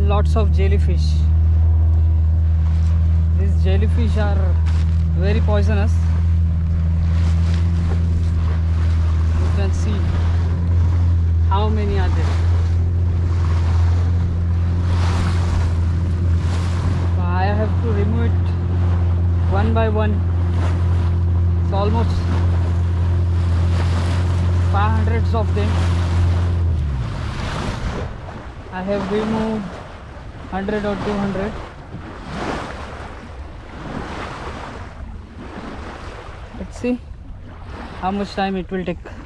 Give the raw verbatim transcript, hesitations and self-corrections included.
lots of jellyfish. These jellyfish are very poisonous. You can see how many are there. So I have to remove it one by one. It's almost five hundreds of them. I have removed one hundred or two hundred. Let's see how much time it will take.